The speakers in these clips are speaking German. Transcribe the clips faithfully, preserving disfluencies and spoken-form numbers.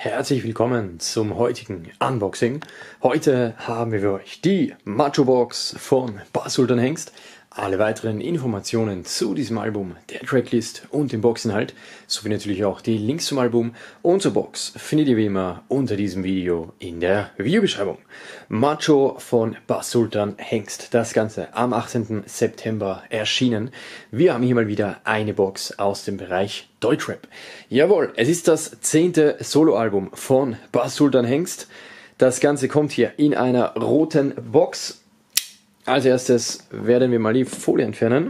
herzlich willkommen zum heutigen Unboxing. Heute haben wir für euch die Macho Box von Bass Sultan Hengst. Alle weiteren Informationen zu diesem Album, der Tracklist und dem Boxinhalt, sowie natürlich auch die Links zum Album und zur Box findet ihr wie immer unter diesem Video in der Videobeschreibung. Macho von Bass Sultan Hengst, das Ganze am achtzehnten September erschienen. Wir haben hier mal wieder eine Box aus dem Bereich Deutschrap. Jawohl, es ist das zehnte Soloalbum von Bass Sultan Hengst. Das Ganze kommt hier in einer roten Box. Als erstes werden wir mal die Folie entfernen.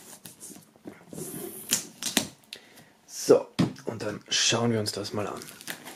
So, und dann schauen wir uns das mal an.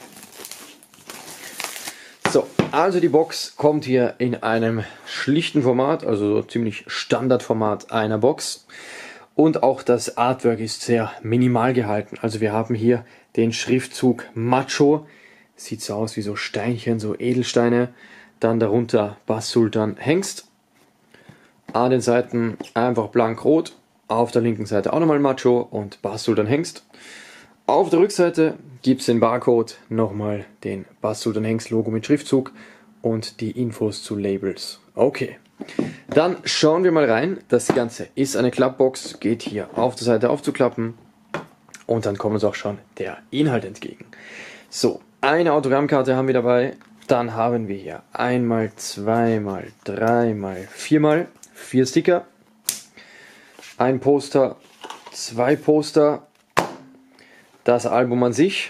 So, also die Box kommt hier in einem schlichten Format, also so ziemlich Standardformat einer Box. Und auch das Artwork ist sehr minimal gehalten. Also wir haben hier den Schriftzug Macho. Sieht so aus wie so Steinchen, so Edelsteine. Dann darunter Bass Sultan Hengst. An den Seiten einfach blank rot, auf der linken Seite auch nochmal Macho und Bass Sultan Hengst. Auf der Rückseite gibt es den Barcode, nochmal den Bass Sultan Hengst Logo mit Schriftzug und die Infos zu Labels. Okay, dann schauen wir mal rein. Das Ganze ist eine Klappbox, geht hier auf der Seite aufzuklappen und dann kommt uns auch schon der Inhalt entgegen. So, eine Autogrammkarte haben wir dabei, dann haben wir hier einmal, zweimal, dreimal, viermal. Vier Sticker, ein Poster, zwei Poster, das Album an sich,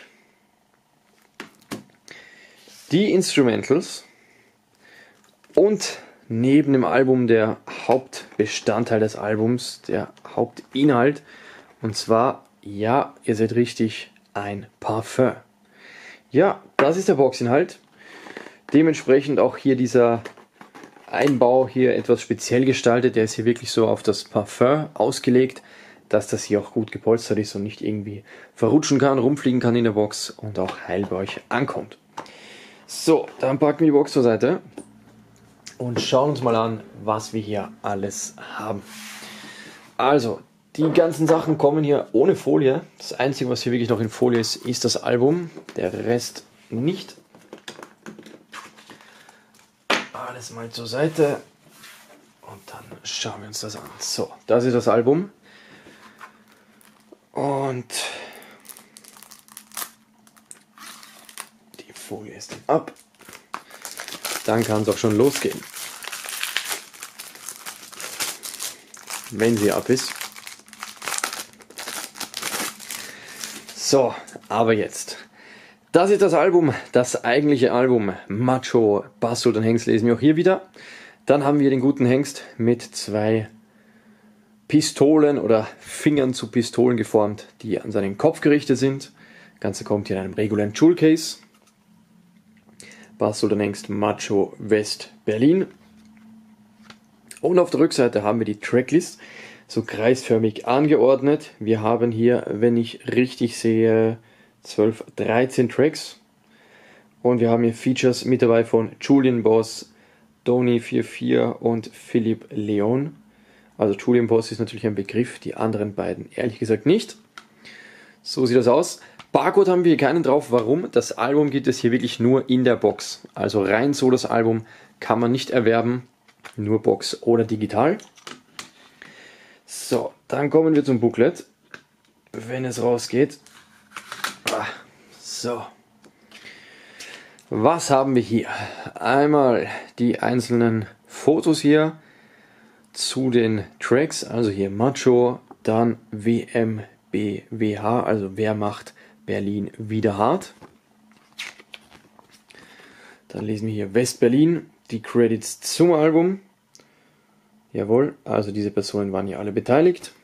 die Instrumentals und neben dem Album der Hauptbestandteil des Albums, der Hauptinhalt, und zwar, ja, ihr seid richtig, ein Parfum. Ja, das ist der Boxinhalt, dementsprechend auch hier dieser Einbau hier etwas speziell gestaltet, der ist hier wirklich so auf das Parfum ausgelegt, dass das hier auch gut gepolstert ist und nicht irgendwie verrutschen kann, rumfliegen kann in der Box und auch heil bei euch ankommt. So, dann packen wir die Box zur Seite und schauen uns mal an, was wir hier alles haben. Also, die ganzen Sachen kommen hier ohne Folie. Das Einzige, was hier wirklich noch in Folie ist, ist das Album, der Rest nicht. Alles mal zur Seite und dann schauen wir uns das an. So, das ist das Album und die Folie ist ab. Dann kann es auch schon losgehen. Wenn sie ab ist. So, aber jetzt. Das ist das Album, das eigentliche Album Macho Bass Sultan Hengst, lesen wir auch hier wieder. Dann haben wir den guten Hengst mit zwei Pistolen oder Fingern zu Pistolen geformt, die an seinen Kopf gerichtet sind. Das Ganze kommt hier in einem regulären Jewel Case. Bass Sultan Hengst Macho West Berlin. Und auf der Rückseite haben wir die Tracklist, so kreisförmig angeordnet. Wir haben hier, wenn ich richtig sehe, zwölf, dreizehn Tracks und wir haben hier Features mit dabei von Julian Boss, Doni vierundvierzig und Philipp Leon. Also Julian Boss ist natürlich ein Begriff, die anderen beiden ehrlich gesagt nicht. So sieht das aus. Barcode haben wir hier keinen drauf. Warum? Das Album gibt es hier wirklich nur in der Box. Also rein so das Album kann man nicht erwerben, nur Box oder digital. So, dann kommen wir zum Booklet, wenn es rausgeht. So, was haben wir hier? Einmal die einzelnen Fotos hier zu den Tracks, also hier Macho, dann W M B W H, also wer macht Berlin wieder hart. Dann lesen wir hier West-Berlin, die Credits zum Album. Jawohl, also diese Personen waren hier alle beteiligt.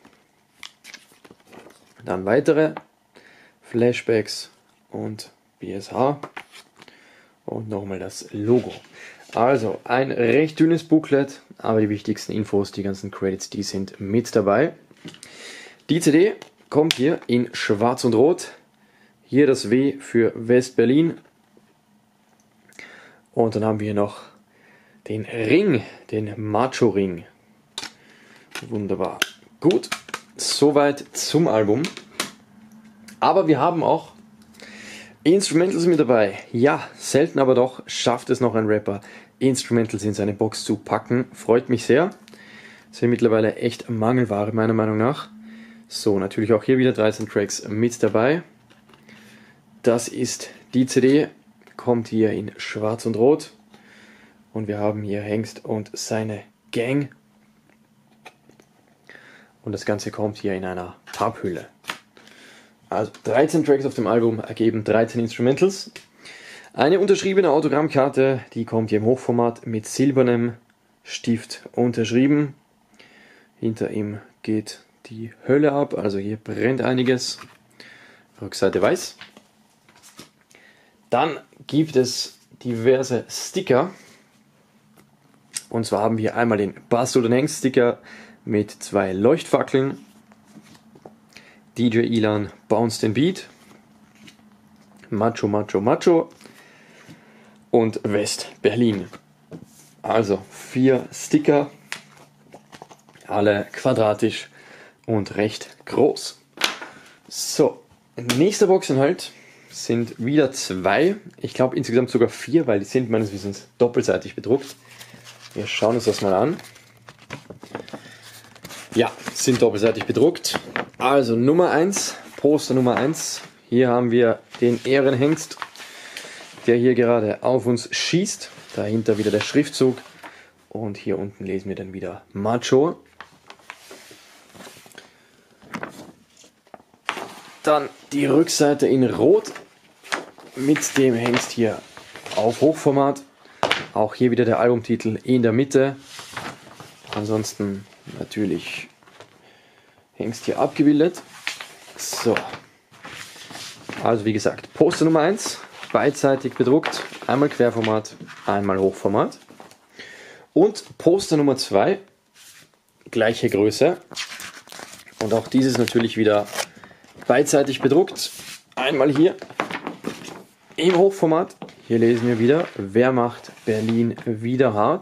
Dann weitere Flashbacks und B S H und nochmal das Logo. Also ein recht dünnes Booklet, aber die wichtigsten Infos, die ganzen Credits, die sind mit dabei. Die C D kommt hier in schwarz und rot. Hier das W für West-Berlin. Und dann haben wir noch den Ring, den Macho-Ring. Wunderbar. Gut, soweit zum Album. Aber wir haben auch Instrumentals mit dabei. Ja, selten aber doch schafft es noch ein Rapper, Instrumentals in seine Box zu packen. Freut mich sehr. Sind mittlerweile echt Mangelware meiner Meinung nach. So, natürlich auch hier wieder dreizehn Tracks mit dabei. Das ist die C D, kommt hier in Schwarz und Rot. Und wir haben hier Hengst und seine Gang. Und das Ganze kommt hier in einer Papphülle. Also dreizehn Tracks auf dem Album ergeben dreizehn Instrumentals. Eine unterschriebene Autogrammkarte, die kommt hier im Hochformat mit silbernem Stift unterschrieben. Hinter ihm geht die Hölle ab, also hier brennt einiges. Rückseite weiß. Dann gibt es diverse Sticker. Und zwar haben wir einmal den Bastard und Hengst Sticker mit zwei Leuchtfackeln. D J Ilan Bounce den Beat. Macho, Macho, Macho. Und West Berlin. Also vier Sticker. Alle quadratisch und recht groß. So, nächster Boxinhalt sind wieder zwei. Ich glaube insgesamt sogar vier, weil die sind meines Wissens doppelseitig bedruckt. Wir schauen uns das mal an. Ja, sind doppelseitig bedruckt. Also Nummer eins, Poster Nummer eins. Hier haben wir den Ehrenhengst, der hier gerade auf uns schießt. Dahinter wieder der Schriftzug. Und hier unten lesen wir dann wieder Macho. Dann die Rückseite in Rot mit dem Hengst hier auf Hochformat. Auch hier wieder der Albumtitel in der Mitte. Ansonsten natürlich Hengst hier abgebildet. So. Also wie gesagt, Poster Nummer eins, beidseitig bedruckt. Einmal Querformat, einmal Hochformat. Und Poster Nummer zwei, gleiche Größe. Und auch dieses natürlich wieder beidseitig bedruckt. Einmal hier im Hochformat. Hier lesen wir wieder, wer macht Berlin wieder hart?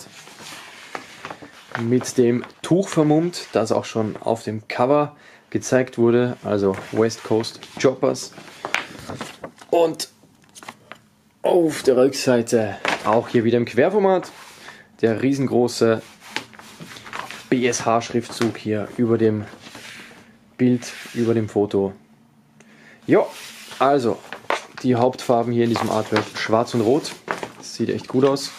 Mit dem Tuch vermummt, das auch schon auf dem Cover gezeigt wurde, also West Coast Choppers. Und auf der Rückseite auch hier wieder im Querformat der riesengroße B S H-Schriftzug hier über dem Bild, über dem Foto. Ja, also die Hauptfarben hier in diesem Artwork schwarz und rot. Das sieht echt gut aus.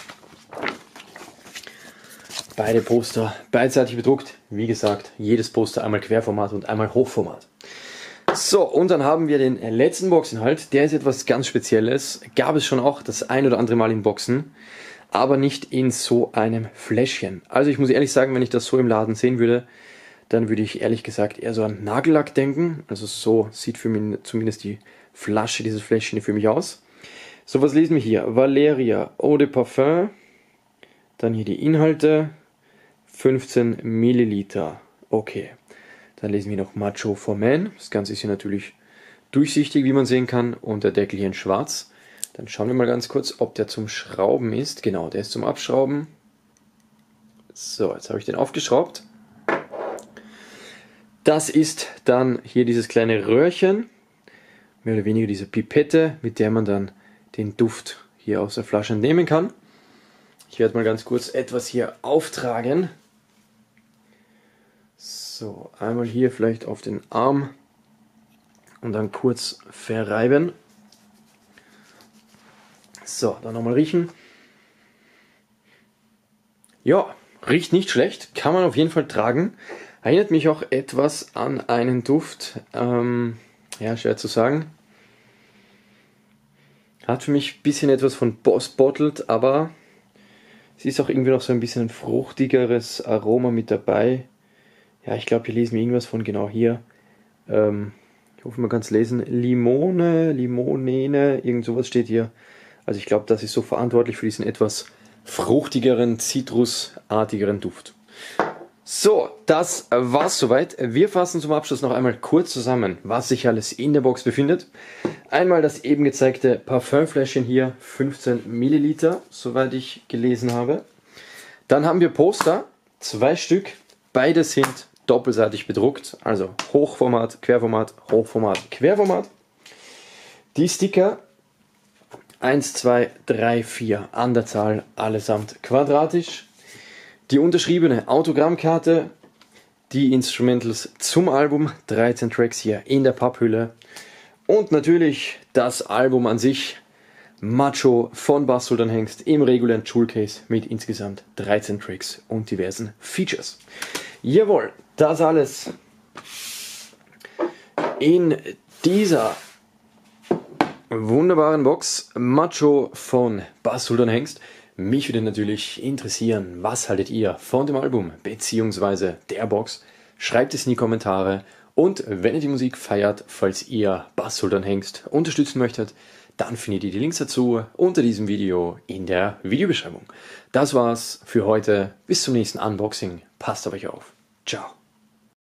Beide Poster beidseitig bedruckt. Wie gesagt, jedes Poster einmal Querformat und einmal Hochformat. So, und dann haben wir den letzten Boxinhalt. Der ist etwas ganz Spezielles. Gab es schon auch das ein oder andere Mal in Boxen, aber nicht in so einem Fläschchen. Also ich muss ehrlich sagen, wenn ich das so im Laden sehen würde, dann würde ich ehrlich gesagt eher so an Nagellack denken. Also so sieht für mich zumindest die Flasche, dieses Fläschchen für mich aus. So, was lesen wir hier? Valeria Eau de Parfum. Dann hier die Inhalte. fünfzehn Milliliter. Okay. Dann lesen wir noch Macho for Men. Das Ganze ist hier natürlich durchsichtig, wie man sehen kann. Und der Deckel hier in schwarz. Dann schauen wir mal ganz kurz, ob der zum Schrauben ist. Genau, der ist zum Abschrauben. So, jetzt habe ich den aufgeschraubt. Das ist dann hier dieses kleine Röhrchen. Mehr oder weniger diese Pipette, mit der man dann den Duft hier aus der Flasche nehmen kann. Ich werde mal ganz kurz etwas hier auftragen. So, einmal hier vielleicht auf den Arm und dann kurz verreiben. So, dann nochmal riechen. Ja, riecht nicht schlecht, kann man auf jeden Fall tragen. Erinnert mich auch etwas an einen Duft, ähm, ja, schwer zu sagen. Hat für mich ein bisschen etwas von Boss Bottled, aber es ist auch irgendwie noch so ein bisschen ein fruchtigeres Aroma mit dabei. Ja, ich glaube, hier lesen wir irgendwas von genau hier. Ähm, ich hoffe, man kann es lesen. Limone, Limonene, irgend sowas steht hier. Also ich glaube, das ist so verantwortlich für diesen etwas fruchtigeren, zitrusartigeren Duft. So, das war's soweit. Wir fassen zum Abschluss noch einmal kurz zusammen, was sich alles in der Box befindet. Einmal das eben gezeigte Parfümfläschchen hier, fünfzehn Milliliter, soweit ich gelesen habe. Dann haben wir Poster, zwei Stück. Beide sind doppelseitig bedruckt, also Hochformat, Querformat, Hochformat, Querformat. Die Sticker eins, zwei, drei, vier an der Zahl, allesamt quadratisch. Die unterschriebene Autogrammkarte, die Instrumentals zum Album, dreizehn Tracks hier in der Papphülle. Und natürlich das Album an sich, Macho von Bass Sultan Hengst im regulären Jewel-Case mit insgesamt dreizehn Tracks und diversen Features. Jawohl, das alles in dieser wunderbaren Box, Macho von Bass Sultan Hengst. Mich würde natürlich interessieren, was haltet ihr von dem Album bzw. der Box? Schreibt es in die Kommentare und wenn ihr die Musik feiert, falls ihr Bass Sultan Hengst unterstützen möchtet, dann findet ihr die Links dazu unter diesem Video in der Videobeschreibung. Das war's für heute. Bis zum nächsten Unboxing. Passt auf euch auf. Ciao.